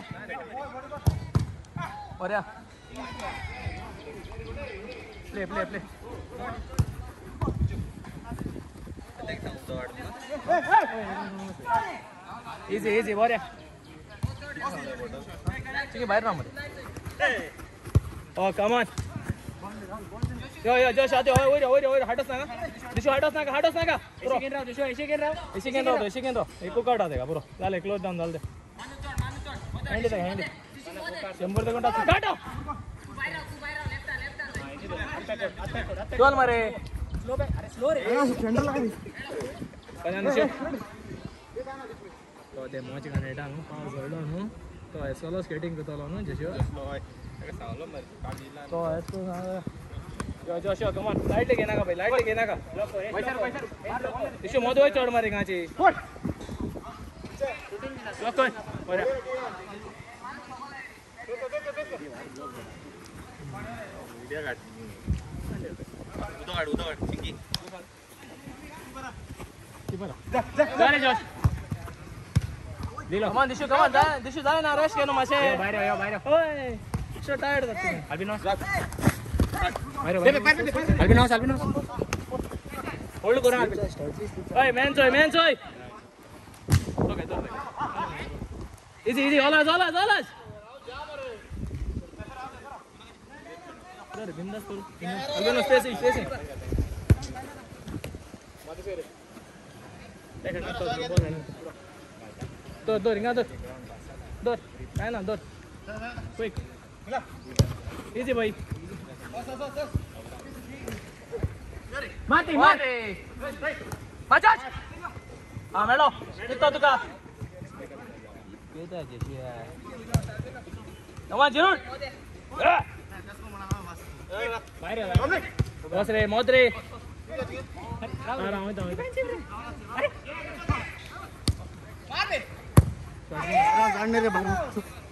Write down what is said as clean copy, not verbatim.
और या play play play easy easy और या ठीक है बाहर ना मत ओ कम ऑन यो यो जोश आते ओरे हटस ना दिशो हटस ना इसी केन राव एक को काट देगा पूरा चल क्लोज डाउन डाल दे हैंड दे 100 तक काटो चल मारे स्लो रे सेंटर लगा दी कल्याण दिशो तो दे मोच का नेटा नु पास गोल्डो नु तो सोलो स्केटिंग को तोलो नु जशो तो इसको जो कम ऑन लाइट लेके ना का भाई लाइट लेके ना का पैसर दिशो मोदो चढ़ मारे गाची लॉक कर और वीडियो काट उधर चिंकी जा जोश दिलो कमान दिशो जा ना रश के नो मासे बाहर ओए सो टायर्ड करते हैं अल्बिनोस अल्बिनोस होल्ड करो ओए मैन सोय ओके तो इजी ओलाज सर बिंदास करो अल्बिनोस स्पेसिंग माथे से रे देख तो रिंगा दो है ना दो क्विक इजी भाई माटी मचाच हां मेलो कितो तुका केता जेसी है नवा जरूर बाहर बस रे मौत रे आ रहा हूं तो अरे मार दे जाने रे बाहर